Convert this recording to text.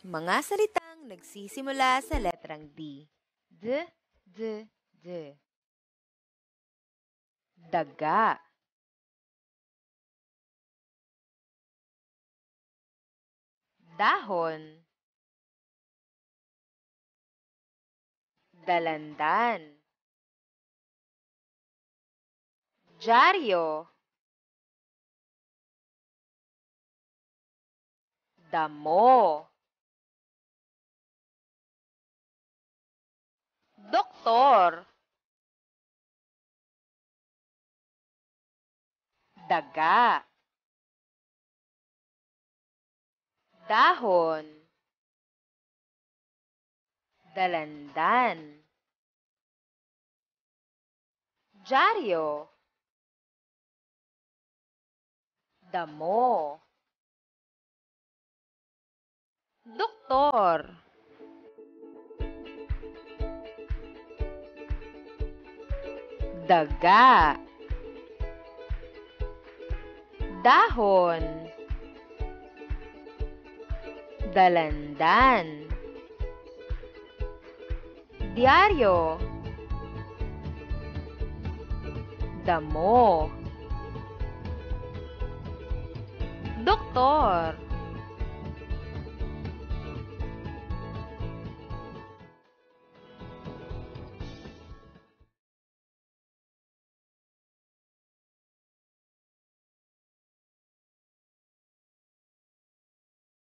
Mga salitang nagsisimula sa letrang D. D. Daga. Dahon. Dalandan. Dyaryo. Damo. Doktor. Daga. Dahon. Dalandan. Dyaryo. Damo. Doktor. Daga. Dahon. Dalandan. Dyaryo. Damo. Doktor.